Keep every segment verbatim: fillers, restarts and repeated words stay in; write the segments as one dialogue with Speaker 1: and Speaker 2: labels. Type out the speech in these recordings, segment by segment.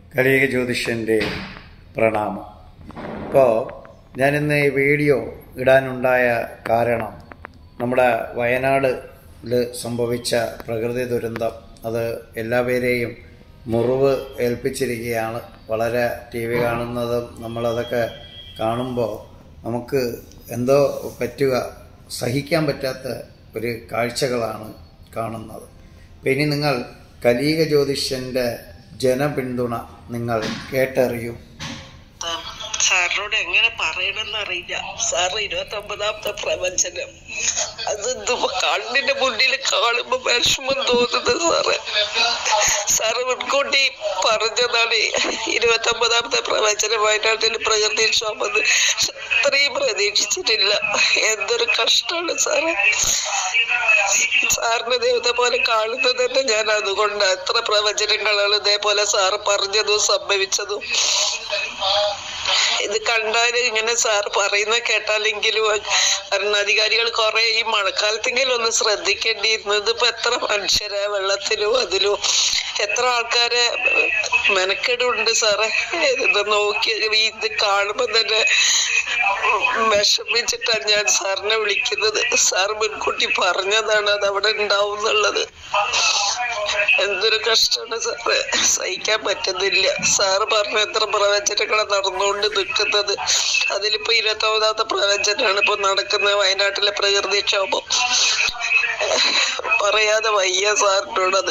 Speaker 1: കലിയുഗ ജ്യോതിഷൻ്റെ പ്രണാമം. ഇപ്പോൾ ഞാനിന്ന് ഈ വീഡിയോ ഇടാനുണ്ടായ കാരണം നമ്മുടെ വയനാടിൽ സംഭവിച്ച പ്രകൃതി ദുരന്തം അത് എല്ലാവരെയും മുറിവ് ഏൽപ്പിച്ചിരിക്കുകയാണ്. വളരെ ടി വി കാണുന്നതും നമ്മളതൊക്കെ കാണുമ്പോൾ നമുക്ക് എന്തോ പറ്റുക, സഹിക്കാൻ പറ്റാത്ത ഒരു കാഴ്ചകളാണ് കാണുന്നത്. അപ്പം ഇനി നിങ്ങൾ കലിയുഗ ജ്യോതിഷൻ്റെ ജനപിന്തുണ നിങ്ങൾ കേട്ടറിയൂ.
Speaker 2: സാറിനോട് എങ്ങനെ പറയണമെന്ന് അറിയില്ല. സാറ് ഇരുപത്തി ഒമ്പതാമത്തെ പ്രവചനം അത് കണ്ണിന്റെ മുന്നിൽ കാണുമ്പോ വിഷമം തോന്നുന്നത് സാറ് സാറ് മുൻകൂട്ടി പറഞ്ഞതാണ്. ഇരുപത്തി ഒമ്പതാമത്തെ പ്രവചനം വയനാട്ടിൽ പ്രകൃതിക്ഷോഭം അത്രയും പ്രതീക്ഷിച്ചിട്ടില്ല. എന്തൊരു കഷ്ടമാണ് സാറ്. സാറിന് ദൈവത്തെ പോലെ കാണുന്നത് തന്നെ ഞാൻ അതുകൊണ്ട് എത്ര പ്രവചനങ്ങളാണ് ഇതേപോലെ സാറ് പറഞ്ഞതും സംഭവിച്ചതും. ഇത് കണ്ടാല് ഇങ്ങനെ സാറ് പറയുന്ന കേട്ടാലെങ്കിലും ഭരണാധികാരികൾ കുറെ ഈ മഴക്കാലത്തെങ്കിലും ഒന്ന് ശ്രദ്ധിക്കേണ്ടിയിരുന്നത്. ഇപ്പൊ എത്ര മനുഷ്യരെ വെള്ളത്തിലും അതിലും എത്ര ആൾക്കാരെ മെനക്കെടുണ്ട് സാറേ. ഇത് നോക്കി ഇത് കാണുമ്പോ തന്നെ വിഷമിച്ചിട്ടാണ് ഞാൻ സാറിനെ വിളിക്കുന്നത്. സാർ മുൻകൂട്ടി പറഞ്ഞതാണ് അത് അവിടെ ഉണ്ടാവും എന്നുള്ളത്. എന്തൊരു കഷ്ടമാണ് സാറ്, സഹിക്കാൻ പറ്റുന്നില്ല. സാറ് പറഞ്ഞ എത്ര പ്രവചനങ്ങളെ നടന്നുകൊണ്ട് നിൽക്കുന്നത്. അതിലിപ്പോ ഇരുപത്തി ഒമ്പതാമത്തെ പ്രവചനമാണ് ഇപ്പൊ നടക്കുന്നത്, വയനാട്ടിലെ പ്രകൃതിക്ഷോഭം. പറയാതെ വയ്യ സാറിനോടത്.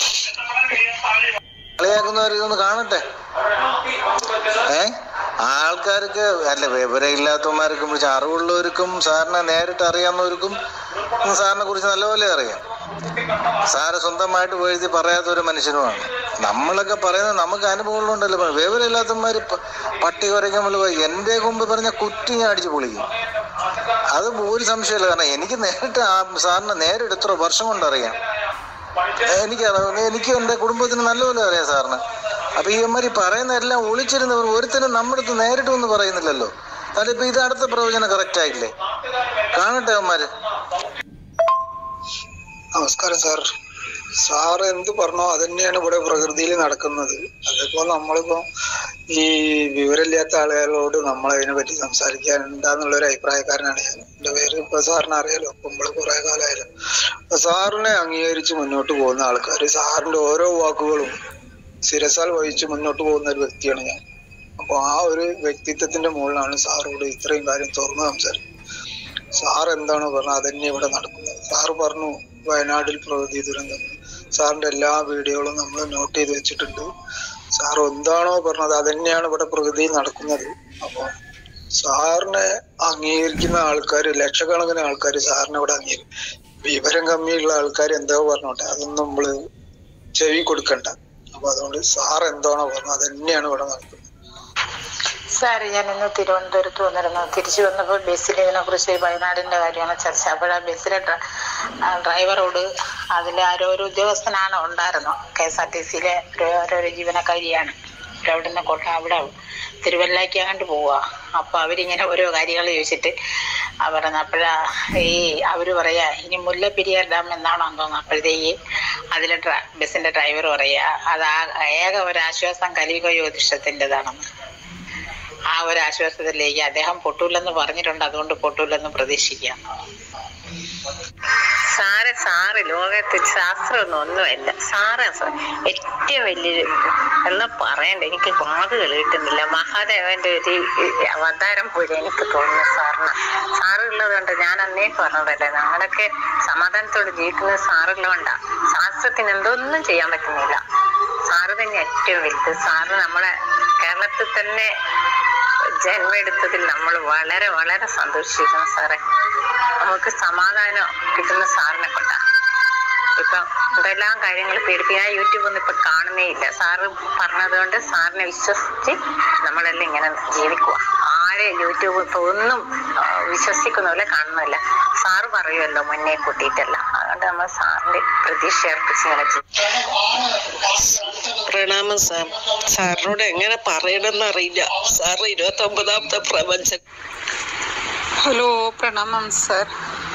Speaker 3: കളിയാക്കുന്നവർക്കൊന്ന് കാണട്ടെ. ഏ ആൾക്കാർക്ക് അല്ല, വിവരമില്ലാത്തവന്മാർക്കും കുറിച്ച് അറിവുള്ളവർക്കും സാറിനെ നേരിട്ട് അറിയാവുന്നവർക്കും സാറിനെ കുറിച്ച് നല്ലപോലെ അറിയാം. സാറ് സ്വന്തമായിട്ട് എഴുതി പറയാത്ത ഒരു മനുഷ്യനുമാണ്. നമ്മളൊക്കെ പറയുന്നത് നമുക്ക് അനുഭവങ്ങളുണ്ടല്ലോ. വിവരമില്ലാത്തവന്മാർ പട്ടി കുറയ്ക്കുമ്പോൾ എൻ്റെ മുമ്പ് പറഞ്ഞ കുറ്റി ഞാൻ അടിച്ചു പൊളിക്കും. അത് ഒരു സംശയമില്ല. കാരണം എനിക്ക് നേരിട്ട് ആ സാറിനെ നേരിട്ട് എത്ര വർഷം കൊണ്ടറിയാം. എനിക്കറിയാം, എനിക്ക് എൻ്റെ കുടുംബത്തിന് നല്ലപോലെ അറിയാം സാറിന്. അപ്പൊ ഈ അമ്മമാരി പറയുന്നതെല്ലാം ഒളിച്ചിരുന്നവർ ഒരുത്തരും നമ്മുടെ അടുത്ത് നേരിട്ട് ഒന്നും പറയുന്നില്ലല്ലോ. അതിപ്പോ ഇത് അടുത്ത പ്രവചനം കറക്റ്റ് ആയില്ലേ? കാണട്ടെ അമ്മമാര്.
Speaker 4: നമസ്കാരം സാർ. സാർ എന്ത് പറഞ്ഞോ അത് തന്നെയാണ് ഇവിടെ പ്രകൃതിയിൽ നടക്കുന്നത്. അതിപ്പോ നമ്മളിപ്പോ ഈ വിവരമില്ലാത്ത ആളുകളോട് നമ്മളതിനെ പറ്റി സംസാരിക്കാനുണ്ടാന്നുള്ളൊരു അഭിപ്രായക്കാരനാണ് ഞാൻ. എന്റെ പേര് ഇപ്പൊ സാറിന് അറിയാലോ, ഇപ്പൊ നമ്മള് കുറെ കാലമായാലും. അപ്പൊ സാറിനെ അംഗീകരിച്ച് മുന്നോട്ട് പോകുന്ന ആൾക്കാർ, സാറിന്റെ ഓരോ വാക്കുകളും ശിരസാൽ വഹിച്ച് മുന്നോട്ട് പോകുന്ന ഒരു വ്യക്തിയാണ് ഞാൻ. അപ്പൊ ആ ഒരു വ്യക്തിത്വത്തിന്റെ മുകളിലാണ് സാറോട് ഇത്രയും കാര്യം തുറന്ന് സംസാരിക്കുന്നത്. സാർ എന്താണോ പറഞ്ഞത് അതന്നെ ഇവിടെ നടക്കുന്നത്. സാറ് പറഞ്ഞു വയനാട്ടിൽ പ്രകൃതി ദുരന്തം. സാറിന്റെ എല്ലാ വീഡിയോകളും നമ്മൾ നോട്ട് ചെയ്ത് വെച്ചിട്ടുണ്ട്. സാർ എന്താണോ പറഞ്ഞത് അതന്നെയാണ് ഇവിടെ പ്രകൃതിയിൽ നടക്കുന്നത്. അപ്പൊ സാറിനെ അംഗീകരിക്കുന്ന ആൾക്കാർ, ലക്ഷക്കണക്കിന് ആൾക്കാർ സാറിനെ ഇവിടെ അംഗീകരിക്കും. വിവരം കമ്മിയുള്ള ആൾക്കാർ എന്തോ പറഞ്ഞോട്ടെ, അതൊന്നും നമ്മള് ചെവി കൊടുക്കണ്ട. അപ്പൊ അതുകൊണ്ട് സാർ എന്താണോ പറഞ്ഞത് അതന്നെയാണ് ഇവിടെ നടക്കുന്നത്.
Speaker 5: സാറ് ഞാൻ ഇന്ന് തിരുവനന്തപുരത്ത് വന്നിരുന്നു. തിരിച്ചു വന്നപ്പോൾ ബസ്സിൽ ഇതിനെ കുറിച്ച് വയനാടിന്റെ കാര്യമാണ് ചർച്ച. അപ്പോൾ ആ ബസ്സിലെ ഡ്രൈവറോട് അതിൽ ആരോ ഒരു ഉദ്യോഗസ്ഥനാണ് ഉണ്ടായിരുന്നു, കെ എസ് ആർ ടി സിയിലെ ഓരോരോ ജീവനക്കാരിയാണ്. അവിടെ നിന്ന് കൊണ്ട അവിടെ തിരുവല്ലയ്ക്ക് അങ്ങോട്ട് പോവുക. അപ്പൊ അവരിങ്ങനെ ഓരോ കാര്യങ്ങൾ ചോദിച്ചിട്ട് പറഞ്ഞ അപ്പോഴാ ഈ അവര് പറയാ ഇനി മുല്ലപ്പെരിയാർ ഡാം എന്നാണോ തോന്നുന്നു. അപ്പോഴത്തേക്ക് അതിലെ ബസ്സിന്റെ ഡ്രൈവർ പറയാ അത് ആ ഏക ഒരു ആശ്വാസം കലിയുഗ ജ്യോതിഷത്തിൻ്റെതാണെന്ന്. ആ ഒരു ആശ്വാസത്തിലേക്ക് അദ്ദേഹം പൊട്ടൂലെന്ന് പറഞ്ഞിട്ടുണ്ട്. അതുകൊണ്ട് പൊട്ടൂലെന്ന് പ്രതീക്ഷിക്കാം. സാറ് സാറ് ലോകത്ത് ശാസ്ത്രമൊന്നും ഒന്നുമല്ല. സാറ് ഏറ്റവും വലിയൊരു എന്ന് പറയണ്ട, എനിക്ക് വാക്കുകൾ കിട്ടുന്നില്ല. മഹാദേവന്റെ ഒരു അവതാരം പോലെ എനിക്ക് തോന്നുന്നു സാറിന്. സാറുള്ളത് കൊണ്ട് ഞാൻ അന്നേ പറഞ്ഞതല്ലേ, ഞങ്ങളൊക്കെ സമാധാനത്തോട് ജീവിക്കുന്നത് സാറുള്ളതുകൊണ്ടാ. ശാസ്ത്രത്തിന് എന്തൊന്നും ചെയ്യാൻ പറ്റുന്നില്ല. സാറ് തന്നെ ഏറ്റവും വലുത്. സാറ് നമ്മളെ കേരളത്തിൽ തന്നെ ജന്മം എടുത്തതിൽ നമ്മൾ വളരെ വളരെ സന്തോഷിക്കണം സാറേ. നമുക്ക് സമാധാനം കിട്ടുന്ന സാറിനെ കൊണ്ടാ. ഇപ്പൊ എന്തെല്ലാം കാര്യങ്ങൾ പേടിപ്പിക്കുക. ഞാൻ യൂട്യൂബ് ഒന്നും ഇപ്പൊ കാണുന്നേ ഇല്ല. സാറ് പറഞ്ഞത് കൊണ്ട് സാറിനെ വിശ്വസിച്ച് നമ്മളെല്ലാം ഇങ്ങനെ ജീവിക്കുക. ആരെ യൂട്യൂബ് ഇപ്പൊ ഒന്നും വിശ്വസിക്കുന്ന പോലെ കാണുന്നില്ല. സാറ് പറയുമല്ലോ മുന്നേ കൂട്ടിയിട്ടല്ല. അതുകൊണ്ട് നമ്മൾ സാറിന്റെ പ്രതീക്ഷ അർപ്പിച്ച് ഇങ്ങനെ
Speaker 2: പ്രണാമം സാർ. സാറിനോട് എങ്ങനെ പറയണമെന്ന് അറിയില്ല. സാറ് ഇരുപത്തി ഒമ്പതാമത്തെ പ്രവചനം.
Speaker 6: ഹലോ, പ്രണാമം സാർ.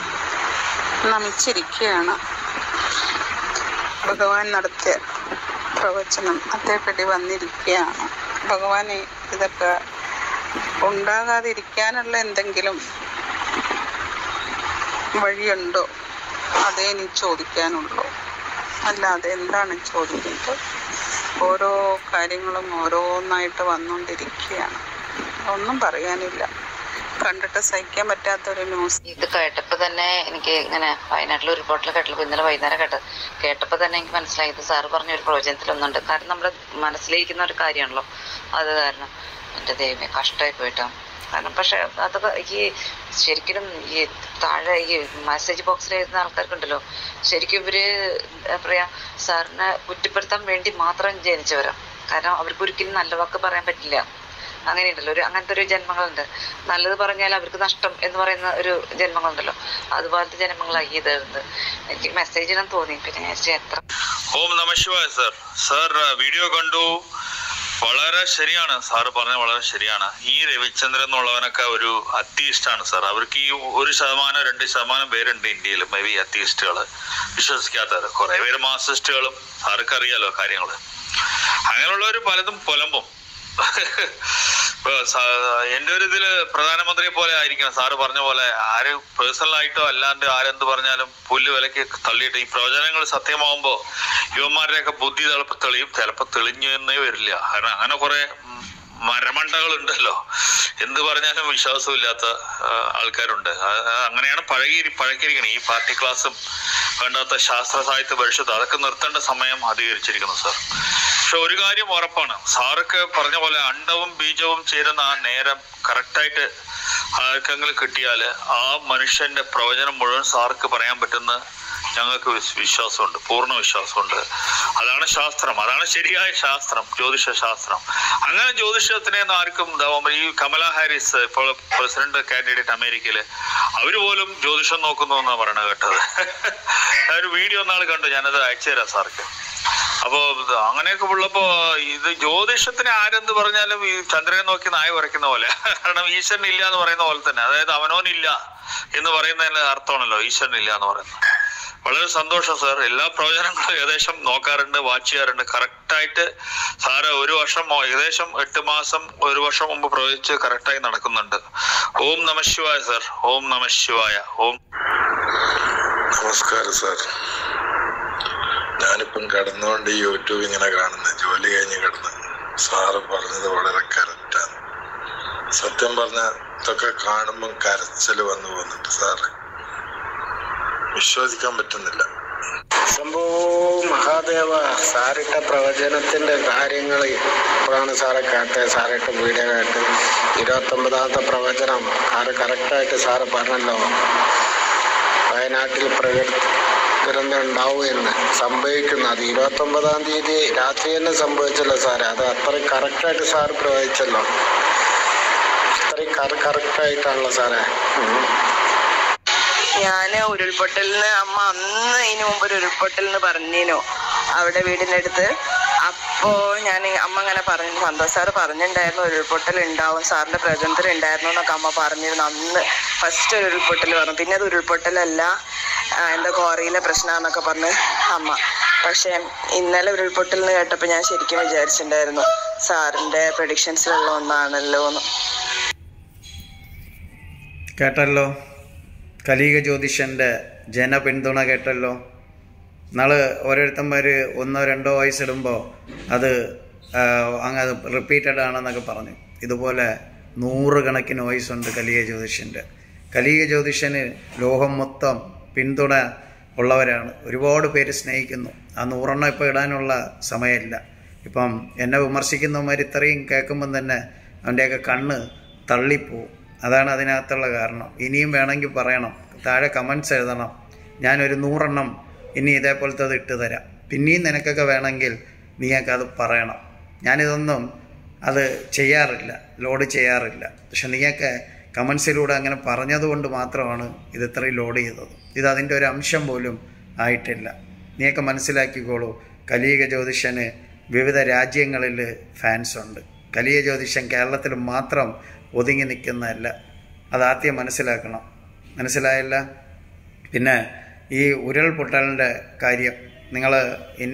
Speaker 6: നമിച്ചിരിക്കുകയാണ്. ഭഗവാൻ നടത്തിയ പ്രവചനം അതേപടി വന്നിരിക്കുകയാണ്. ഭഗവാനെ, ഇതൊക്കെ ഉണ്ടാകാതിരിക്കാനുള്ള എന്തെങ്കിലും വഴിയുണ്ടോ? അതേ നീ ചോദിക്കാനുള്ളൂ, അല്ലാതെ എന്താണ് ചോദിക്കുന്നത്? ഓരോ കാര്യങ്ങളും ഓരോന്നായിട്ട് വന്നുകൊണ്ടിരിക്കുകയാണ്. ഒന്നും പറയാനില്ല. കണ്ടിട്ട് സഹിക്കാൻ പറ്റാത്തൊരു ന്യൂസ്.
Speaker 7: ഇത് കേട്ടപ്പോൾ തന്നെ എനിക്ക് ഇങ്ങനെ വയനാട്ടിൽ ഒരു റിപ്പോർട്ടിൽ കേട്ടപ്പോൾ ഇന്നലെ വൈകുന്നേരം കേട്ടത് കേട്ടപ്പോൾ തന്നെ എനിക്ക് മനസ്സിലായി ഇത് സാറ് പറഞ്ഞ ഒരു പ്രവചനത്തിലൊന്നുണ്ട്. കാരണം നമ്മുടെ മനസ്സിലിരിക്കുന്ന ഒരു കാര്യമാണല്ലോ. അത് കാരണം എൻ്റെ ദൈവമേ കഷ്ടമായി പോയിട്ടോ. കാരണം പക്ഷെ അതൊക്കെ ഈ ശരിക്കും ഈ താഴെ ഈ മെസ്സേജ് ബോക്സിൽ എഴുതുന്ന ആൾക്കാർക്കുണ്ടല്ലോ, ശരിക്കും ഇവര് എന്താ പറയാ സാറിനെ കുറ്റപ്പെടുത്താൻ വേണ്ടി മാത്രം ജനിച്ചവരാണ്. കാരണം അവർക്ക് ഒരിക്കലും നല്ല വാക്ക് പറയാൻ പറ്റില്ല. അങ്ങനെയുണ്ടല്ലോ, ഒരു അങ്ങനത്തെ ഒരു ജന്മങ്ങളുണ്ട്. നല്ലത് പറഞ്ഞാൽ അവർക്ക് നഷ്ടം എന്ന് പറയുന്ന ഒരു ജന്മങ്ങളുണ്ടല്ലോ, അതുപോലത്തെ ജന്മങ്ങളായി ഇത്. എനിക്ക് മെസ്സേജിനും തോന്നി. പിന്നെ ഞാൻ എത്ര
Speaker 8: ഓം നമ ശിവായ. സർ സർ വീഡിയോ കണ്ടു, വളരെ ശരിയാണ് സാറ് പറഞ്ഞത്, വളരെ ശരിയാണ്. ഈ രവിചന്ദ്രൻ എന്നുള്ളവനൊക്കെ ഒരു അത്തീസ്റ്റാണ് സാർ. അവർക്ക് ഈ ഒരു ശതമാനം രണ്ട് ശതമാനം പേരുണ്ട് ഇന്ത്യയിൽ മേ ബി അത്തീസ്റ്റുകൾ, വിശ്വസിക്കാത്തവർ. കുറെ പേര് മാർസിസ്റ്റുകളും, സാർക്ക് അറിയാലോ കാര്യങ്ങൾ. അങ്ങനെയുള്ളവർ പലതും പുലമ്പും. ഇപ്പൊ എൻ്റെ ഒരു ഇതില് പ്രധാനമന്ത്രിയെ പോലെ ആയിരിക്കണം സാറ് പറഞ്ഞ പോലെ. ആര് പേഴ്സണലായിട്ടോ അല്ലാണ്ട് ആരെന്ത് പറഞ്ഞാലും പുല്ല് വിലക്ക് തള്ളിയിട്ട് ഈ പ്രവചനങ്ങൾ സത്യമാവുമ്പോ യുവന്മാരുടെയൊക്കെ ബുദ്ധി ചിലപ്പോൾ തെളിയും, ചിലപ്പോൾ തെളിഞ്ഞു എന്നേ വരില്ല. കാരണം അങ്ങനെ കുറെ മരമണ്ടകൾ ഉണ്ടല്ലോ, എന്ത് പറഞ്ഞാലും വിശ്വാസമില്ലാത്ത ആൾക്കാരുണ്ട്. അങ്ങനെയാണ് പഴകി പഴക്കിയിരിക്കണം. ഈ പാർട്ടി ക്ലാസ്സും വേണ്ടാത്ത ശാസ്ത്ര സാഹിത്യ പരിഷത്ത് അതൊക്കെ നിർത്തേണ്ട സമയം അധികരിച്ചിരിക്കുന്നു സാർ. പക്ഷെ ഒരു കാര്യം ഉറപ്പാണ്, സാർക്ക് പറഞ്ഞ പോലെ അണ്ടവും ബീജവും ചേരുന്ന ആ നേരം കറക്റ്റായിട്ട് ആർക്കെങ്കിലും കിട്ടിയാൽ ആ മനുഷ്യന്റെ പ്രവചനം മുഴുവൻ സാർക്ക് പറയാൻ പറ്റുന്ന ഞങ്ങൾക്ക് വിശ്വാസമുണ്ട്, പൂർണ്ണ വിശ്വാസമുണ്ട്. അതാണ് ശാസ്ത്രം, അതാണ് ശരിയായ ശാസ്ത്രം, ജ്യോതിഷ ശാസ്ത്രം. അങ്ങനെ ജ്യോതിഷത്തിനെ ആർക്കും ഈ കമല ഹാരിസ് ഇപ്പോൾ പ്രസിഡന്റ് കാൻഡിഡേറ്റ് അമേരിക്കയില്, അവര് പോലും ജ്യോതിഷം നോക്കുന്നു എന്നാണ് പറയണത് കേട്ടത്. ഒരു വീഡിയോ ഒന്നാൾ കണ്ടു, ഞാനത് അയച്ചു തരാം സാർക്ക്. അപ്പോ അങ്ങനെയൊക്കെ ഉള്ളപ്പോ ഇത് ജ്യോതിഷത്തിന് ആരെന്ത് പറഞ്ഞാലും ഈ ചന്ദ്രനെ നോക്കി നായ വരയ്ക്കുന്ന പോലെ. കാരണം ഈശ്വരൻ ഇല്ല എന്ന് പറയുന്ന പോലെ തന്നെ, അതായത് അവനോനില്ല എന്ന് പറയുന്നതിന്റെ അർത്ഥമാണല്ലോ ഈശ്വരൻ ഇല്ല എന്ന് പറയുന്നത്. വളരെ സന്തോഷം സാർ. എല്ലാ പ്രവചനങ്ങളും ഏകദേശം നോക്കാറുണ്ട്, വാച്ച് ചെയ്യാറുണ്ട്. കറക്റ്റായിട്ട് സാറ് ഒരു വർഷം ഏകദേശം എട്ട് മാസം ഒരു വർഷം മുമ്പ് പ്രവചിച്ച് കറക്റ്റായി നടക്കുന്നുണ്ട്. ഓം നമ ശിവായ സാർ. ഓം നമ ശിവായ. ഓം
Speaker 9: നമസ്കാരം സാർ. ഞാനിപ്പം കിടന്നുകൊണ്ട് ഈ യൂട്യൂബ് ഇങ്ങനെ കാണുന്നത്, ജോലി കഴിഞ്ഞ് കിടന്ന്. സാറ് പറഞ്ഞത് വളരെ കറക്റ്റാണ്. സത്യം പറഞ്ഞ ഇതൊക്കെ കാണുമ്പം കരച്ചിൽ വന്നു പോകുന്നുണ്ട് സാറ്. വിശ്വസിക്കാൻ പറ്റുന്നില്ല.
Speaker 10: സംഭവ മഹാദേവ, സാറിട്ട പ്രവചനത്തിന്റെ കാര്യങ്ങൾ ഇപ്പോഴാണ് സാറെ കേട്ടത്. സാറിട്ട വീഡിയോ കേട്ട് ഇരുപത്തി ഒമ്പതാമത്തെ പ്രവചനം സാറ് കറക്റ്റായിട്ട് സാറ് പറഞ്ഞല്ലോ, വയനാട്ടിൽ പ്രകൃതി ദുരന്തം ഉണ്ടാവും എന്ന് സംഭവിക്കുന്നു. അത് ഇരുപത്തി ഒമ്പതാം തീയതി രാത്രി തന്നെ സംഭവിച്ചല്ലോ സാറേ. അത് അത്രയും കറക്റ്റായിട്ട് സാറ് പ്രവചിച്ചല്ലോ. അത്രയും കറക്റ്റായിട്ടാണല്ലോ സാറേ.
Speaker 2: ഞാന് ഉരുൾപൊട്ടലിന് അമ്മ അന്ന് ഇതിനു മുമ്പ് ഒരു ഉരുൾപൊട്ടലിന് പറഞ്ഞിനു അവിടെ വീടിന്റെ അടുത്ത്. അപ്പോ ഞാൻ അമ്മ ഇങ്ങനെ പറഞ്ഞു, സന്തോഷ് സാറ് പറഞ്ഞിട്ടുണ്ടായിരുന്നു ഉരുൾപൊട്ടൽ ഉണ്ടാവും, സാറിന്റെ പ്രചരണത്തിൽ ഉണ്ടായിരുന്നു എന്നൊക്കെ അമ്മ പറഞ്ഞിരുന്നു. അന്ന് ഫസ്റ്റ് ഒരു ഉരുൾപൊട്ടൽ പറഞ്ഞു. പിന്നെ അത് ഉരുൾപൊട്ടലല്ല, എന്താ കോറിയിലെ പ്രശ്നമാണെന്നൊക്കെ പറഞ്ഞ് അമ്മ. പക്ഷെ ഇന്നലെ ഉരുൾപൊട്ടലിന് കേട്ടപ്പോ ഞാൻ ശരിക്കും വിചാരിച്ചിട്ടുണ്ടായിരുന്നു സാറിന്റെ പ്രഡിക്ഷൻസിലുള്ള ഒന്നാണല്ലോ എന്ന്.
Speaker 1: കേട്ടല്ലോ, കലിക ജ്യോതിഷൻ്റെ ജനപിന്തുണ കേട്ടല്ലോ. നാളെ ഓരോരുത്തന്മാർ ഒന്നോ രണ്ടോ വയസ്സ് ഇടുമ്പോൾ അത് അങ്ങ് റിപ്പീറ്റഡ് ആണെന്നൊക്കെ പറഞ്ഞു. ഇതുപോലെ നൂറുകണക്കിന് വയസ്സുണ്ട് കലിക ജ്യോതിഷൻ്റെ. കലിക ജ്യോതിഷന് ലോകം മൊത്തം പിന്തുണ ഉള്ളവരാണ്. ഒരുപാട് പേര് സ്നേഹിക്കുന്നു. ആ നൂറെണ്ണം ഇപ്പോൾ ഇടാനുള്ള സമയമില്ല. ഇപ്പം എന്നെ വിമർശിക്കുന്നവന്മാർ ഇത്രയും കേൾക്കുമ്പം തന്നെ അവൻ്റെയൊക്കെ കണ്ണ് തള്ളിപ്പോവും. അതാണ് അതിനകത്തുള്ള കാരണം. ഇനിയും വേണമെങ്കിൽ പറയണം, താഴെ കമൻസ് എഴുതണം. ഞാനൊരു നൂറെണ്ണം ഇനി ഇതേപോലത്തെ അത് ഇട്ട് തരാം. പിന്നെയും നിനക്കൊക്കെ വേണമെങ്കിൽ നീയൊക്കെ പറയണം. ഞാനിതൊന്നും അത് ചെയ്യാറില്ല, ലോഡ് ചെയ്യാറില്ല. പക്ഷെ നീയൊക്കെ കമൻസിലൂടെ അങ്ങനെ പറഞ്ഞതുകൊണ്ട് മാത്രമാണ് ഇത് ഇത്രയും ലോഡ് ചെയ്തത്. ഇത് അതിൻ്റെ ഒരു അംശം പോലും ആയിട്ടില്ല. നീയൊക്കെ മനസ്സിലാക്കിക്കോളൂ, കലിക ജ്യോതിഷന് വിവിധ രാജ്യങ്ങളിൽ ഫാൻസ് ഉണ്ട്. കലിക ജ്യോതിഷൻ കേരളത്തിൽ മാത്രം ഒതുങ്ങി നിൽക്കുന്നതല്ല. അതാദ്യം മനസ്സിലാക്കണം. മനസ്സിലായില്ല? പിന്നെ ഈ ഉരുൾപൊട്ടലിൻ്റെ കാര്യം നിങ്ങൾ ഇനി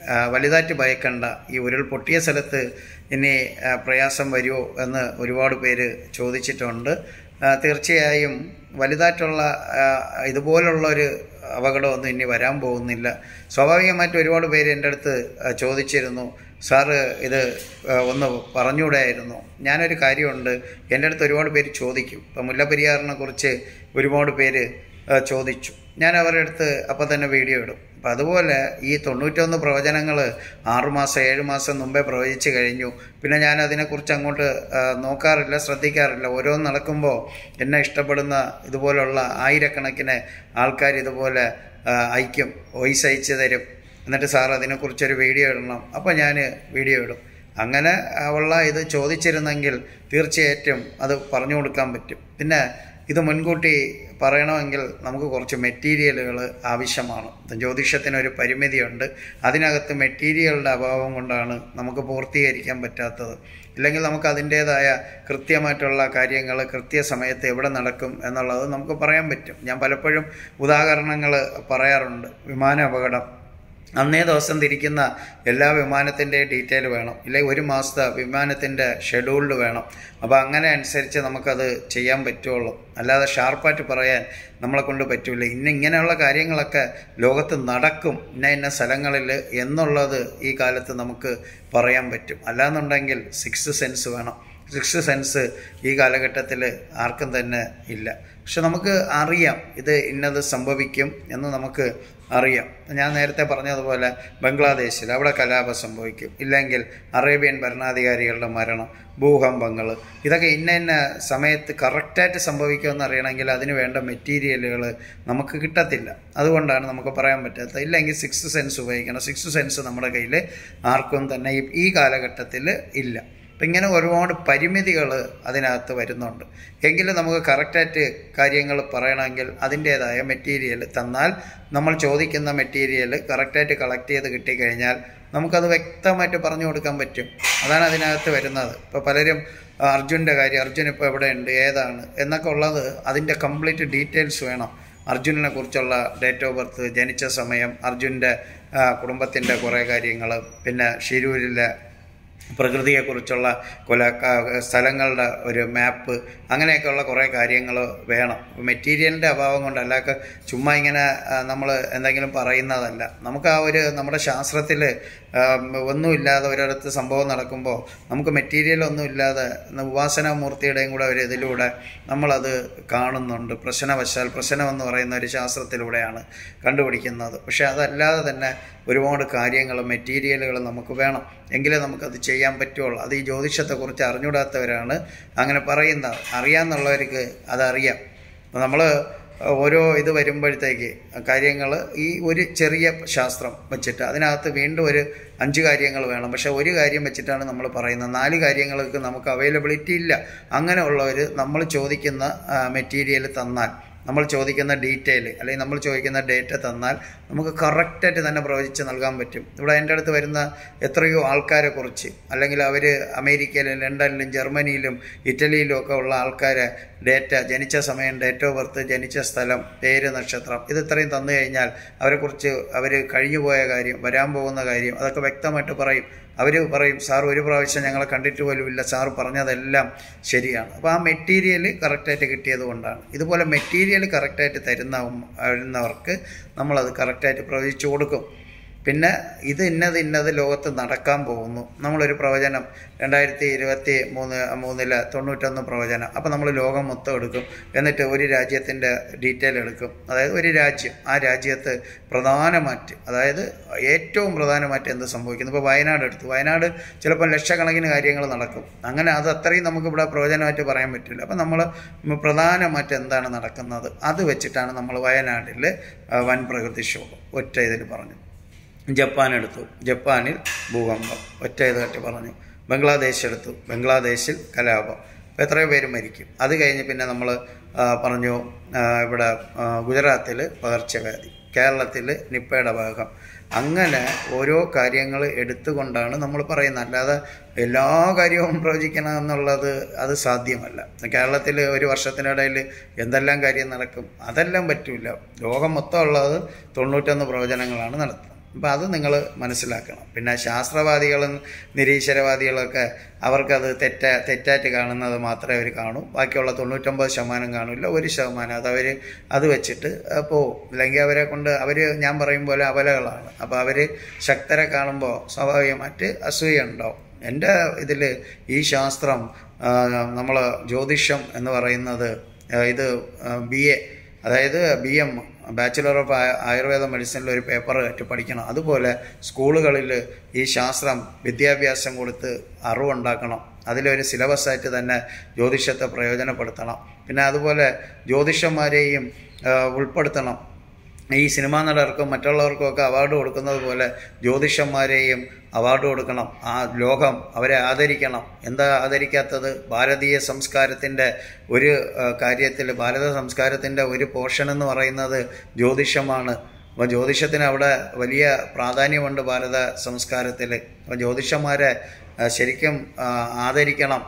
Speaker 1: വലുതായിട്ട് ഭയക്കണ്ട. ഈ ഉരുൾ പൊട്ടിയ സ്ഥലത്ത് ഇനി പ്രയാസം വരുമോ എന്ന് ഒരുപാട് പേര് ചോദിച്ചിട്ടുണ്ട്. തീർച്ചയായും വലുതായിട്ടുള്ള ഇതുപോലുള്ളൊരു അപകടമൊന്നും ഇനി വരാൻ പോകുന്നില്ല. സ്വാഭാവികമായിട്ട് ഒരുപാട് പേര് എൻ്റെ അടുത്ത് ചോദിച്ചിരുന്നു, സാറ് ഇത് ഒന്ന് പറഞ്ഞുകൂടായിരുന്നു. ഞാനൊരു കാര്യമുണ്ട്, എൻ്റെ അടുത്ത് ഒരുപാട് പേര് ചോദിക്കും. ഇപ്പം മുല്ലപ്പെരിയാറിനെ കുറിച്ച് ഒരുപാട് പേര് ചോദിച്ചു. ഞാൻ അവരുടെ അടുത്ത് അപ്പം തന്നെ വീഡിയോ ഇടും. അപ്പം അതുപോലെ ഈ തൊണ്ണൂറ്റൊന്ന് പ്രവചനങ്ങൾ ആറുമാസം ഏഴ് മാസം മുമ്പേ പ്രവചിച്ച് കഴിഞ്ഞു. പിന്നെ ഞാൻ അതിനെക്കുറിച്ച് അങ്ങോട്ട് നോക്കാറില്ല, ശ്രദ്ധിക്കാറില്ല. ഓരോന്ന് നടക്കുമ്പോൾ എന്നെ ഇഷ്ടപ്പെടുന്ന ഇതുപോലുള്ള ആയിരക്കണക്കിന് ആൾക്കാർ ഇതുപോലെ അയക്കും, വോയിസ് അയച്ചു തരും. എന്നിട്ട് സാർ അതിനെക്കുറിച്ചൊരു വീഡിയോ ഇടണം, അപ്പോൾ ഞാൻ വീഡിയോ ഇടും. അങ്ങനെ ഉള്ള ഇത് ചോദിച്ചിരുന്നെങ്കിൽ തീർച്ചയായിട്ടും അത് പറഞ്ഞു കൊടുക്കാൻ പറ്റും. പിന്നെ ഇത് മുൻകൂട്ടി പറയണമെങ്കിൽ നമുക്ക് കുറച്ച് മെറ്റീരിയലുകൾ ആവശ്യമാണ്. ജ്യോതിഷത്തിനൊരു പരിമിതിയുണ്ട്. അതിനകത്ത് മെറ്റീരിയലുടെ അഭാവം കൊണ്ടാണ് നമുക്ക് പൂർത്തീകരിക്കാൻ പറ്റാത്തത്. ഇല്ലെങ്കിൽ നമുക്ക് അതിൻ്റേതായ കൃത്യമായിട്ടുള്ള കാര്യങ്ങൾ കൃത്യസമയത്ത് എവിടെ നടക്കും എന്നുള്ളത് നമുക്ക് പറയാൻ പറ്റും. ഞാൻ പലപ്പോഴും ഉദാഹരണങ്ങൾ പറയാറുണ്ട്. വിമാന അപകടം, അന്നേ ദിവസം തിരിക്കുന്ന എല്ലാ വിമാനത്തിൻ്റെ ഡീറ്റെയിൽ വേണം, ഇല്ലെങ്കിൽ ഒരു മാസത്തെ വിമാനത്തിൻ്റെ ഷെഡ്യൂൾഡ് വേണം. അപ്പോൾ അങ്ങനെ അനുസരിച്ച് നമുക്കത് ചെയ്യാൻ പറ്റുള്ളൂ. അല്ലാതെ ഷാർപ്പായിട്ട് പറയാൻ നമ്മളെ കൊണ്ട് പറ്റില്ല. ഇന്ന ഇങ്ങനെയുള്ള കാര്യങ്ങളൊക്കെ ലോകത്ത് നടക്കും ഇന്ന ഇന്ന സ്ഥലങ്ങളിൽ എന്നുള്ളത് ഈ കാലത്ത് നമുക്ക് പറയാൻ പറ്റും. അല്ലാന്നുണ്ടെങ്കിൽ സിക്സ് സെൻസ് വേണം. സിക്സ് സെൻസ് ഈ കാലഘട്ടത്തിൽ ആർക്കും തന്നെ ഇല്ല. പക്ഷെ നമുക്ക് അറിയാം ഇത് ഇന്നത് സംഭവിക്കും എന്ന് നമുക്ക് അറിയാം. ഞാൻ നേരത്തെ പറഞ്ഞതുപോലെ ബംഗ്ലാദേശിൽ അവിടെ കലാപം സംഭവിക്കും, ഇല്ലെങ്കിൽ അറേബ്യൻ ഭരണാധികാരികളുടെ മരണം, ഭൂകമ്പങ്ങൾ, ഇതൊക്കെ ഇന്ന ഇന്ന സമയത്ത് കറക്റ്റായിട്ട് സംഭവിക്കുമെന്ന് അറിയണമെങ്കിൽ അതിന് വേണ്ട മെറ്റീരിയലുകൾ നമുക്ക് കിട്ടത്തില്ല. അതുകൊണ്ടാണ് നമുക്ക് പറയാൻ പറ്റാത്തത്. ഇല്ലെങ്കിൽ സിക്സ് സെൻസ് ഉപയോഗിക്കണം. സിക്സ് സെൻസ് നമ്മുടെ കയ്യിൽ ആർക്കും തന്നെ ഈ കാലഘട്ടത്തിൽ ഇല്ല. അപ്പം ഇങ്ങനെ ഒരുപാട് പരിമിതികൾ അതിനകത്ത് വരുന്നുണ്ട്. എങ്കിലും നമുക്ക് കറക്റ്റായിട്ട് കാര്യങ്ങൾ പറയണമെങ്കിൽ അതിൻ്റേതായ മെറ്റീരിയൽ തന്നാൽ, നമ്മൾ ചോദിക്കുന്ന മെറ്റീരിയൽ കറക്റ്റായിട്ട് കളക്ട് ചെയ്ത് കിട്ടിക്കഴിഞ്ഞാൽ നമുക്കത് വ്യക്തമായിട്ട് പറഞ്ഞു കൊടുക്കാൻ പറ്റും. അതാണ് അതിനകത്ത് വരുന്നത്. ഇപ്പോൾ പലരും അർജുൻ്റെ കാര്യം, അർജുൻ ഇപ്പോൾ എവിടെയുണ്ട്, ഏതാണ് എന്നൊക്കെ ഉള്ളത് അതിൻ്റെ കംപ്ലീറ്റ് ഡീറ്റെയിൽസ് വേണം. അർജുനെ കുറിച്ചുള്ള ഡേറ്റ് ഓഫ് ബർത്ത്, ജനിച്ച സമയം, അർജുൻ്റെ കുടുംബത്തിൻ്റെ കുറേ കാര്യങ്ങൾ, പിന്നെ ഷിരൂരിലെ പ്രകൃതിയെക്കുറിച്ചുള്ള കൊല സ്ഥലങ്ങളുടെ ഒരു മാപ്പ്, അങ്ങനെയൊക്കെയുള്ള കുറേ കാര്യങ്ങൾ വേണം. മെറ്റീരിയലിൻ്റെ അഭാവം കൊണ്ട് അല്ലാതെ ചുമ്മാ ഇങ്ങനെ നമ്മൾ എന്തെങ്കിലും പറയുന്നതല്ല. നമുക്ക് ആ ഒരു നമ്മുടെ ശാസ്ത്രത്തിൽ ഒന്നുമില്ലാതെ ഒരിടത്ത് സംഭവം നടക്കുമ്പോൾ നമുക്ക് മെറ്റീരിയൽ ഒന്നുമില്ലാതെ ഉപാസനാമൂർത്തിയുടെയും കൂടെ ഒരു ഇതിലൂടെ നമ്മളത് കാണുന്നുണ്ട്. പ്രശ്നവശാൽ, പ്രശ്നം എന്ന് പറയുന്ന ഒരു ശാസ്ത്രത്തിലൂടെയാണ് കണ്ടുപിടിക്കുന്നത്. പക്ഷെ അതല്ലാതെ തന്നെ ഒരുപാട് കാര്യങ്ങൾ, മെറ്റീരിയലുകൾ നമുക്ക് വേണം. എങ്കിലേ നമുക്കത് ചെയ്യാൻ പറ്റുള്ളൂ. അത് ഈ ജ്യോതിഷത്തെക്കുറിച്ച് അറിഞ്ഞൂടാത്തവരാണ് അങ്ങനെ പറയുന്നത്. അറിയാമെന്നുള്ളവർക്ക് അതറിയാം. നമ്മൾ ഓരോ ഇത് വരുമ്പോഴത്തേക്ക് കാര്യങ്ങൾ ഈ ഒരു ചെറിയ ശാസ്ത്രം വെച്ചിട്ട് അതിനകത്ത് വീണ്ടും ഒരു അഞ്ച് കാര്യങ്ങൾ വേണം. പക്ഷേ ഒരു കാര്യം വെച്ചിട്ടാണ് നമ്മൾ പറയുന്നത്. നാല് കാര്യങ്ങൾക്ക് നമുക്ക് അവൈലബിലിറ്റി ഇല്ല. അങ്ങനെയുള്ളവർ നമ്മൾ ചോദിക്കുന്ന മെറ്റീരിയൽ തന്നാൽ, നമ്മൾ ചോദിക്കുന്ന ഡീറ്റെയിൽ അല്ലെങ്കിൽ നമ്മൾ ചോദിക്കുന്ന ഡേറ്റ തന്നാൽ നമുക്ക് കറക്റ്റായിട്ട് തന്നെ പ്രവചിച്ച് നൽകാൻ പറ്റും. ഇവിടെ എൻ്റെ അടുത്ത് വരുന്ന എത്രയോ ആൾക്കാരെ കുറിച്ച്, അല്ലെങ്കിൽ അവർ അമേരിക്കയിലും ലണ്ടനിലും ജർമ്മനിയിലും ഇറ്റലിയിലും ഒക്കെ ഉള്ള ആൾക്കാരെ ഡേറ്റ, ജനിച്ച സമയം, ഡേറ്റ് ഓഫ് ബർത്ത്, ജനിച്ച സ്ഥലം, പേര്, നക്ഷത്രം, ഇത് ഇത്രയും തന്നു കഴിഞ്ഞാൽ അവരെക്കുറിച്ച് അവർ കഴിഞ്ഞുപോയ കാര്യം, വരാൻ പോകുന്ന കാര്യം അതൊക്കെ വ്യക്തമായിട്ട് പറയും. അവർ പറയും, സാർ ഒരു പ്രാവശ്യം ഞങ്ങളെ കണ്ടിട്ട് പോലുമില്ല, സാർ പറഞ്ഞതെല്ലാം ശരിയാണ്. അപ്പോൾ ആ മെറ്റീരിയൽ കറക്റ്റായിട്ട് കിട്ടിയത് കൊണ്ടാണ്. ഇതുപോലെ മെറ്റീരിയൽ കറക്റ്റായിട്ട് തരുന്ന വരുന്നവർക്ക് നമ്മളത് കറക്റ്റായിട്ട് പ്രവചിച്ചു കൊടുക്കും. പിന്നെ ഇത് ഇന്നത് ഇന്നത് ലോകത്ത് നടക്കാൻ പോകുന്നു. നമ്മളൊരു പ്രവചനം രണ്ടായിരത്തി ഇരുപത്തി മൂന്ന് മൂന്നിലെ തൊണ്ണൂറ്റൊന്ന് പ്രവചനം, അപ്പോൾ നമ്മൾ ലോകം മൊത്തം എടുക്കും. എന്നിട്ട് ഒരു രാജ്യത്തിൻ്റെ ഡീറ്റെയിൽ എടുക്കും. അതായത് ഒരു രാജ്യം, ആ രാജ്യത്ത് പ്രധാനമായിട്ട്, അതായത് ഏറ്റവും പ്രധാനമായിട്ട് എന്ത് സംഭവിക്കുന്നു. ഇപ്പോൾ വയനാട് എടുത്തു. വയനാട് ചിലപ്പോൾ ലക്ഷക്കണക്കിന് കാര്യങ്ങൾ നടക്കും. അങ്ങനെ അത് അത്രയും നമുക്കിവിടെ പ്രവചനമായിട്ട് പറയാൻ പറ്റില്ല. അപ്പോൾ നമ്മൾ പ്രധാനമായിട്ട് എന്താണ് നടക്കുന്നത് അത് വെച്ചിട്ടാണ് നമ്മൾ വയനാട്ടിൽ വൻ പ്രകൃതിക്ഷോഭം ഒറ്റ ഇതിൽ പറഞ്ഞു. ജപ്പാൻ എടുത്തു. ജപ്പാനിൽ ഭൂകമ്പം ഒറ്റ ഇതായിട്ട് പറഞ്ഞു. ബംഗ്ലാദേശ് എടുത്തു. ബംഗ്ലാദേശിൽ കലാപം. അപ്പോൾ എത്രയോ പേര് മരിക്കും. അത് കഴിഞ്ഞ് പിന്നെ നമ്മൾ പറഞ്ഞു ഇവിടെ ഗുജറാത്തിൽ പകർച്ചവ്യാധി, കേരളത്തിൽ നിപ്പയുടെ ഭാഗം. അങ്ങനെ ഓരോ കാര്യങ്ങൾ എടുത്തുകൊണ്ടാണ് നമ്മൾ പറയുന്നത്. അല്ലാതെ എല്ലാ കാര്യവും പ്രവചിക്കണം എന്നുള്ളത് അത് സാധ്യമല്ല. കേരളത്തിൽ ഒരു വർഷത്തിനിടയിൽ എന്തെല്ലാം കാര്യം നടക്കും അതെല്ലാം പറ്റില്ല. ലോകം മൊത്തം ഉള്ളത് തൊണ്ണൂറ്റൊന്ന് പ്രവചനങ്ങളാണ് നടത്തുന്നത്. അപ്പോൾ അത് നിങ്ങൾ മനസ്സിലാക്കണം. പിന്നെ ശാസ്ത്രവാദികളും നിരീശ്വരവാദികളൊക്കെ അവർക്കത് തെറ്റ തെറ്റായിട്ട് കാണുന്നത് മാത്രമേ അവർ കാണൂ. ബാക്കിയുള്ള തൊണ്ണൂറ്റൊമ്പത് ശതമാനം കാണില്ല, ഒരു ശതമാനം അതവർ അത് വെച്ചിട്ട് പോവും. അല്ലെങ്കിൽ അവരെ കൊണ്ട് അവർ ഞാൻ പറയും പോലെ അബലകളാണ്. അപ്പോൾ അവർ ശക്തരെ കാണുമ്പോൾ സ്വാഭാവികമായിട്ട് അസൂയ ഉണ്ടാവും. എൻ്റെ ഇതിൽ ഈ ശാസ്ത്രം നമ്മൾ ജ്യോതിഷം എന്ന് പറയുന്നത് ഇത് ബി എ അതായത് B M bachelor of Ayurveda മെഡിസിനിൽ ഒരു പേപ്പർ ആയിട്ട് പഠിക്കണം. അതുപോലെ സ്കൂളുകളിൽ ഈ ശാസ്ത്രം വിദ്യാഭ്യാസം കൊടുത്ത് അറിവുണ്ടാക്കണം. അതിലൊരു സിലബസായിട്ട് തന്നെ ജ്യോതിഷത്തെ പ്രയോജനപ്പെടുത്തണം. പിന്നെ അതുപോലെ ജ്യോതിഷന്മാരെയും ഉൾപ്പെടുത്തണം. ഈ സിനിമാ നടർക്കും മറ്റുള്ളവർക്കും ഒക്കെ അവാർഡ് കൊടുക്കുന്നത് പോലെ ജ്യോതിഷന്മാരെയും അവാർഡ് കൊടുക്കണം. ആ ലോകം അവരെ ആദരിക്കണം. എന്താ ആദരിക്കാത്തത്? ഭാരതീയ സംസ്കാരത്തിൻ്റെ ഒരു കാര്യത്തിൽ ഭാരത സംസ്കാരത്തിൻ്റെ ഒരു പോർഷൻ എന്ന് പറയുന്നത് ജ്യോതിഷമാണ്. അപ്പോൾ ജ്യോതിഷത്തിന് അവിടെ വലിയ പ്രാധാന്യമുണ്ട് ഭാരത സംസ്കാരത്തിൽ. അപ്പോൾ ജ്യോതിഷന്മാരെ ശരിക്കും ആദരിക്കണം.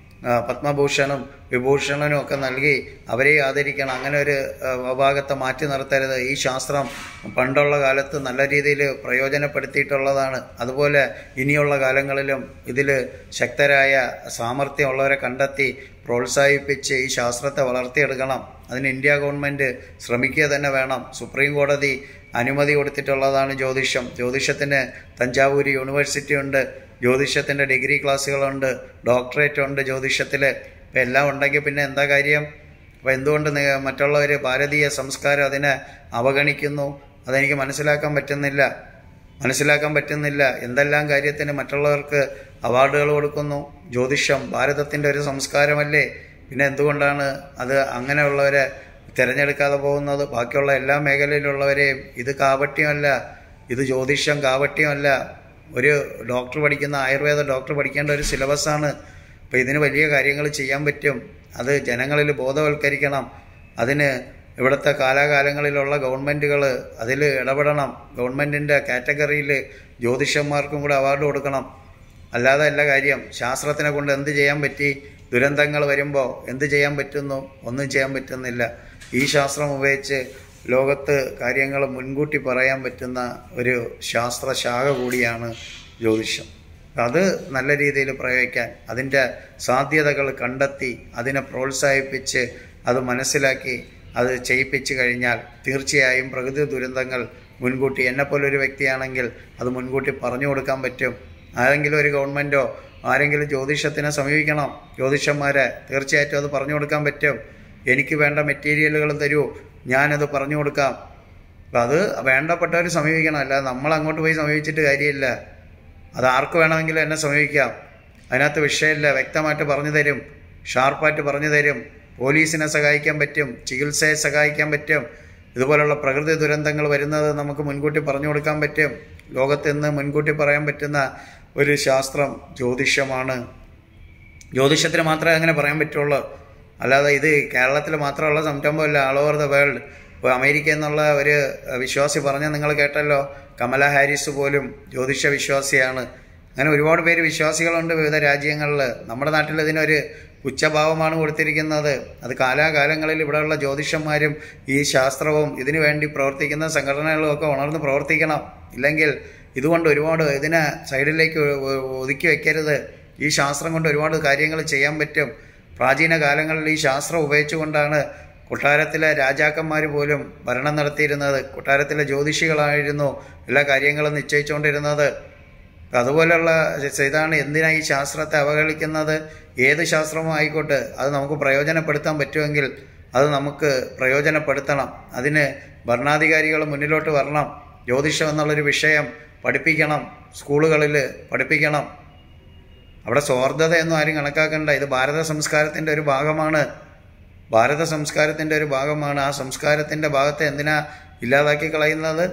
Speaker 1: പത്മഭൂഷണും വിഭൂഷണനും ഒക്കെ നൽകി അവരെ ആദരിക്കണം. അങ്ങനെ ഒരു വിഭാഗത്തെ മാറ്റി നിർത്തരുത്. ഈ ശാസ്ത്രം പണ്ടുള്ള കാലത്ത് നല്ല രീതിയിൽ പ്രയോജനപ്പെടുത്തിയിട്ടുള്ളതാണ്. അതുപോലെ ഇനിയുള്ള കാലങ്ങളിലും ഇതിൽ ശക്തരായ സാമർഥ്യമുള്ളവരെ കണ്ടെത്തി പ്രോത്സാഹിപ്പിച്ച് ഈ ശാസ്ത്രത്തെ വളർത്തിയെടുക്കണം. അതിന് ഇന്ത്യ ഗവൺമെൻറ് ശ്രമിക്കുക തന്നെ വേണം. സുപ്രീം കോടതി അനുമതി കൊടുത്തിട്ടുള്ളതാണ് ജ്യോതിഷം. ജ്യോതിഷത്തിന് തഞ്ചാവൂർ യൂണിവേഴ്സിറ്റി ഉണ്ട്, ജ്യോതിഷത്തിൻ്റെ ഡിഗ്രി ക്ലാസ്സുകളുണ്ട്, ഡോക്ടറേറ്റ് ഉണ്ട് ജ്യോതിഷത്തിൽ. ഇപ്പം എല്ലാം ഉണ്ടെങ്കിൽ പിന്നെ എന്താ കാര്യം? അപ്പോൾ എന്തുകൊണ്ട് മറ്റുള്ളവർ ഭാരതീയ സംസ്കാരം അതിനെ അവഗണിക്കുന്നു? അതെനിക്ക് മനസ്സിലാക്കാൻ പറ്റുന്നില്ല മനസ്സിലാക്കാൻ പറ്റുന്നില്ല എന്തെല്ലാം കാര്യത്തിന് മറ്റുള്ളവർക്ക് അവാർഡുകൾ കൊടുക്കുന്നു? ജ്യോതിഷം ഭാരതത്തിൻ്റെ ഒരു സംസ്കാരമല്ലേ? പിന്നെ എന്തുകൊണ്ടാണ് അത് അങ്ങനെയുള്ളവരെ തിരഞ്ഞെടുക്കാതെ പോകുന്നത്? ബാക്കിയുള്ള എല്ലാ മേഖലയിലുള്ളവരെയും ഇത് കാപട്യമല്ല, ഇത് ജ്യോതിഷം കാപട്യമല്ല. ഒരു ഡോക്ടർ പഠിക്കുന്ന ആയുർവേദ ഡോക്ടർ പഠിക്കേണ്ട ഒരു സിലബസാണ്. അപ്പോൾ ഇതിന് വലിയ കാര്യങ്ങൾ ചെയ്യാൻ പറ്റും. അത് ജനങ്ങളിൽ ബോധവൽക്കരിക്കണം. അതിന് ഇവിടുത്തെ കാലാകാലങ്ങളിലുള്ള ഗവൺമെൻറ്റുകൾ അതിൽ ഇടപെടണം. ഗവൺമെൻറ്റിൻ്റെ കാറ്റഗറിയിൽ ജ്യോതിഷന്മാർക്കും കൂടെ അവാർഡ് കൊടുക്കണം. അല്ലാതെ അല്ല കാര്യം. ശാസ്ത്രത്തിനെ കൊണ്ട് എന്ത് ചെയ്യാൻ പറ്റി? ദുരന്തങ്ങൾ വരുമ്പോൾ എന്ത് ചെയ്യാൻ പറ്റുന്നു? ഒന്നും ചെയ്യാൻ പറ്റുന്നില്ല. ഈ ശാസ്ത്രം ഉപയോഗിച്ച് ലോകത്ത് കാര്യങ്ങൾ മുൻകൂട്ടി പറയാൻ പറ്റുന്ന ഒരു ശാസ്ത്രശാഖ കൂടിയാണ് ജ്യോതിഷം. അത് നല്ല രീതിയിൽ പ്രയോഗിക്കാൻ, അതിൻ്റെ സാധ്യതകൾ കണ്ടെത്തി അതിനെ പ്രോത്സാഹിപ്പിച്ച് അത് മനസ്സിലാക്കി അത് ചെയ്യിപ്പിച്ച് കഴിഞ്ഞാൽ തീർച്ചയായും പ്രകൃതി ദുരന്തങ്ങൾ മുൻകൂട്ടി, എന്നെപ്പോലൊരു വ്യക്തിയാണെങ്കിൽ അത് മുൻകൂട്ടി പറഞ്ഞു കൊടുക്കാൻ പറ്റും. ആരെങ്കിലും ഒരു ഗവൺമെൻറ്റോ ആരെങ്കിലും ജ്യോതിഷത്തിനെ സമീപിക്കണം. ജ്യോതിഷന്മാരെ തീർച്ചയായിട്ടും അത് പറഞ്ഞു കൊടുക്കാൻ പറ്റും. എനിക്ക് വേണ്ട മെറ്റീരിയലുകൾ തരൂ, ഞാനത് പറഞ്ഞു കൊടുക്കാം. അപ്പം അത് വേണ്ടപ്പെട്ടവർ സമീപിക്കണം. അല്ലാതെ നമ്മൾ അങ്ങോട്ട് പോയി സമീപിച്ചിട്ട് കാര്യമില്ല. അത് ആർക്ക് വേണമെങ്കിലും എന്നെ സമീപിക്കാം. അതിനകത്ത് വിഷയമില്ല. വ്യക്തമായിട്ട് പറഞ്ഞു തരും, ഷാർപ്പായിട്ട് പറഞ്ഞു തരും. പോലീസിനെ സഹായിക്കാൻ പറ്റും, ചികിത്സയെ സഹായിക്കാൻ പറ്റും. ഇതുപോലുള്ള പ്രകൃതി ദുരന്തങ്ങൾ വരുന്നത് നമുക്ക് മുൻകൂട്ടി പറഞ്ഞു കൊടുക്കാൻ പറ്റും. ലോകത്ത് നിന്ന് മുൻകൂട്ടി പറയാൻ പറ്റുന്ന ഒരു ശാസ്ത്രം ജ്യോതിഷമാണ്. ജ്യോതിഷത്തിന് മാത്രമേ അങ്ങനെ പറയാൻ പറ്റുള്ളൂ. അല്ലാതെ ഇത് കേരളത്തിൽ മാത്രമുള്ള സംരംഭമല്ല, ആൾ ഓവർ ദ വേൾഡ്. ഇപ്പോൾ അമേരിക്ക എന്നുള്ള ഒരു വിശ്വാസി പറഞ്ഞാൽ നിങ്ങൾ കേട്ടല്ലോ, കമല ഹാരിസ് പോലും ജ്യോതിഷ വിശ്വാസിയാണ്. അങ്ങനെ ഒരുപാട് പേര് വിശ്വാസികളുണ്ട് വിവിധ രാജ്യങ്ങളിൽ. നമ്മുടെ നാട്ടിൽ ഇതിനൊരു പുച്ഛഭാവമാണ് കൊടുത്തിരിക്കുന്നത്. അത് കാലാകാലങ്ങളിൽ ഇവിടെയുള്ള ജ്യോതിഷന്മാരും ഈ ശാസ്ത്രവും ഇതിനു വേണ്ടി പ്രവർത്തിക്കുന്ന സംഘടനകളും ഒക്കെ ഉണർന്ന് പ്രവർത്തിക്കണം. ഇല്ലെങ്കിൽ ഇതുകൊണ്ട് ഒരുപാട് ഇതിനെ സൈഡിലേക്ക് ഒതുക്കി വെക്കരുത്. ഈ ശാസ്ത്രം കൊണ്ട് ഒരുപാട് കാര്യങ്ങൾ ചെയ്യാൻ പറ്റും. പ്രാചീന കാലങ്ങളിൽ ഈ ശാസ്ത്രം ഉപയോഗിച്ചുകൊണ്ടാണ് കൊട്ടാരത്തിലെ രാജാക്കന്മാർ പോലും ഭരണം നടത്തിയിരുന്നത്. കൊട്ടാരത്തിലെ ജ്യോതിഷികളായിരുന്നു എല്ലാ കാര്യങ്ങളും നിശ്ചയിച്ചുകൊണ്ടിരുന്നത്. അതുപോലെയുള്ള ഇതാണ്. എന്തിനാ ഈ ശാസ്ത്രത്തെ അവഹേളിക്കുന്നത്? ഏത് ശാസ്ത്രമോ ആയിക്കോട്ടെ, അത് നമുക്ക് പ്രയോജനപ്പെടുത്താൻ പറ്റുമെങ്കിൽ അത് നമുക്ക് പ്രയോജനപ്പെടുത്തണം. അതിന് ഭരണാധികാരികൾ മുന്നിലോട്ട് വരണം. ജ്യോതിഷം എന്നുള്ളൊരു വിഷയം പഠിപ്പിക്കണം, സ്കൂളുകളിൽ പഠിപ്പിക്കണം. അവിടെ സ്വാർത്ഥതയൊന്നും ആരും കണക്കാക്കണ്ട. ഇത് ഭാരത സംസ്കാരത്തിൻ്റെ ഒരു ഭാഗമാണ്. ഭാരത സംസ്കാരത്തിൻ്റെ ഒരു ഭാഗമാണ്. ആ സംസ്കാരത്തിൻ്റെ ഭാഗത്തെ എന്തിനാ ഇല്ലാതാക്കി കളയുന്നത്?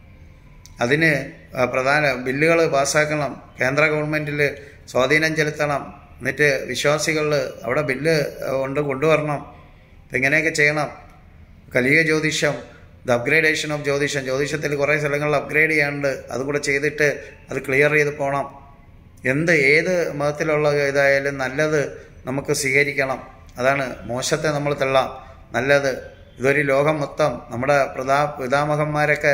Speaker 1: അതിന് പ്രധാന ബില്ലുകൾ പാസ്സാക്കണം, കേന്ദ്ര ഗവൺമെൻറ്റിൽ സ്വാധീനം ചെലുത്തണം. എന്നിട്ട് വിശ്വാസികൾ അവിടെ ബില്ല് കൊണ്ട് കൊണ്ടുവരണം. ഇങ്ങനെയൊക്കെ ചെയ്യണം. കലിക ജ്യോതിഷം, ദ അപ്ഗ്രേഡേഷൻ ഓഫ് ജ്യോതിഷം, ജ്യോതിഷത്തിൽ കുറേ സ്ഥലങ്ങളിൽ അപ്ഗ്രേഡ് ചെയ്യാനുണ്ട്. അതുകൂടെ ചെയ്തിട്ട് അത് ക്ലിയർ ചെയ്ത് പോകണം. എന്ത് ഏത് മതത്തിലുള്ള ഇതായാലും നല്ലത് നമുക്ക് സ്വീകരിക്കണം. അതാണ്. മോശത്തെ നമ്മൾ തള്ളാം. നല്ലത് ഇതൊരു ലോകം മൊത്തം നമ്മുടെ പ്രധാ പിതാമഹന്മാരൊക്കെ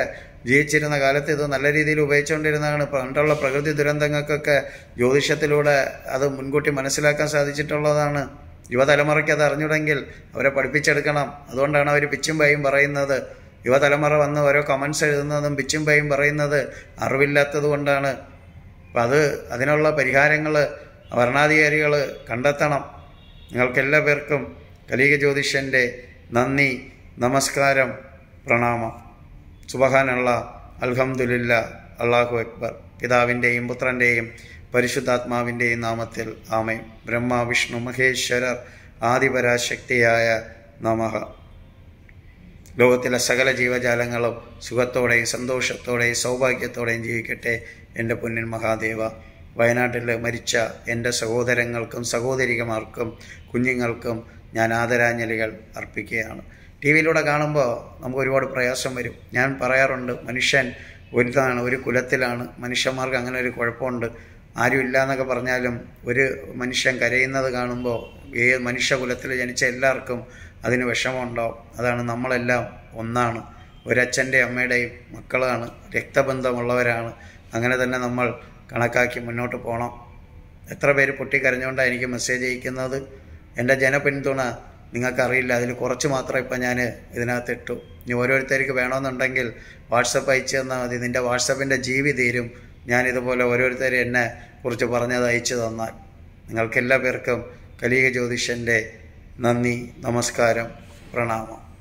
Speaker 1: ജീവിച്ചിരുന്ന കാലത്ത് ഇത് നല്ല രീതിയിൽ ഉപയോഗിച്ചുകൊണ്ടിരുന്നതാണ്. പണ്ടുള്ള പ്രകൃതി ദുരന്തങ്ങൾക്കൊക്കെ ജ്യോതിഷത്തിലൂടെ അത് മുൻകൂട്ടി മനസ്സിലാക്കാൻ സാധിച്ചിട്ടുള്ളതാണ്. യുവതലമുറയ്ക്ക് അത് അറിഞ്ഞുടെങ്കിൽ അവരെ പഠിപ്പിച്ചെടുക്കണം. അതുകൊണ്ടാണ് അവർ പിച്ചും പയും പറയുന്നത്. യുവതലമുറ വന്ന് ഓരോ കമൻസ് എഴുതുന്നതും പിച്ചും പയും പറയുന്നത് അറിവില്ലാത്തത് കൊണ്ടാണ്. അപ്പം അത് അതിനുള്ള പരിഹാരങ്ങൾ ഭരണാധികാരികൾ കണ്ടെത്തണം. നിങ്ങൾക്കെല്ലാ പേർക്കും കലീക ജ്യോതിഷൻ്റെ നന്ദി, നമസ്കാരം, പ്രണാമം. സുബ്ഹാനല്ലാഹ്, അൽഹംദുലില്ലാ, അല്ലാഹു അക്ബർ. പിതാവിൻ്റെയും പുത്രൻ്റെയും പരിശുദ്ധാത്മാവിൻ്റെയും നാമത്തിൽ ആമേൻ. ബ്രഹ്മ വിഷ്ണു മഹേശ്വരർ ആദിപരാശക്തിയായ നമഃ. ലോകത്തിലെ സകല ജീവജാലങ്ങളും സുഖത്തോടെയും സന്തോഷത്തോടെയും സൗഭാഗ്യത്തോടെയും ജീവിക്കട്ടെ. എൻ്റെ പൊന്നിൻ മഹാദേവ, വയനാട്ടിൽ മരിച്ച എൻ്റെ സഹോദരങ്ങൾക്കും സഹോദരികമാർക്കും കുഞ്ഞുങ്ങൾക്കും ഞാൻ ആദരാഞ്ജലികൾ അർപ്പിക്കുകയാണ്. ടി വിയിലൂടെ കാണുമ്പോൾ നമുക്ക് ഒരുപാട് പ്രയാസം വരും. ഞാൻ പറയാറുണ്ട്, മനുഷ്യൻ ഒരുതാണ്, ഒരു കുലത്തിലാണ്. മനുഷ്യന്മാർക്ക് അങ്ങനെ ഒരു കുഴപ്പമുണ്ട്. ആരുമില്ല എന്നൊക്കെ പറഞ്ഞാലും ഒരു മനുഷ്യൻ കരയുന്നത് കാണുമ്പോൾ ഏത് മനുഷ്യകുലത്തിൽ ജനിച്ച എല്ലാവർക്കും അതിന് വിഷമമുണ്ടാവും. അതാണ്, നമ്മളെല്ലാം ഒന്നാണ്. ഒരച്ഛൻ്റെ അമ്മയുടെയും മക്കളാണ്, രക്തബന്ധമുള്ളവരാണ്. അങ്ങനെ തന്നെ നമ്മൾ കണക്കാക്കി മുന്നോട്ട് പോകണം. എത്ര പേര് പൊട്ടിക്കരഞ്ഞുകൊണ്ടാണ് എനിക്ക് മെസ്സേജ് അയക്കുന്നത്. എൻ്റെ ജനപിന്തുണ നിങ്ങൾക്കറിയില്ല. അതിൽ കുറച്ച് മാത്രം ഇപ്പം ഞാൻ ഇതിനകത്ത് ഇട്ടു. ഇനി ഓരോരുത്തർക്ക് വേണമെന്നുണ്ടെങ്കിൽ വാട്സപ്പ് അയച്ചു തന്നാൽ മതി. നിൻ്റെ വാട്സപ്പിൻ്റെ ജീവി തീരും. ഞാനിതുപോലെ ഓരോരുത്തരും എന്നെ കുറിച്ച് പറഞ്ഞത് അയച്ചു തന്നാൽ. നിങ്ങൾക്കെല്ലാ പേർക്കും കലീക ജ്യോതിഷൻ്റെ നന്ദി, നമസ്കാരം, പ്രണാമം.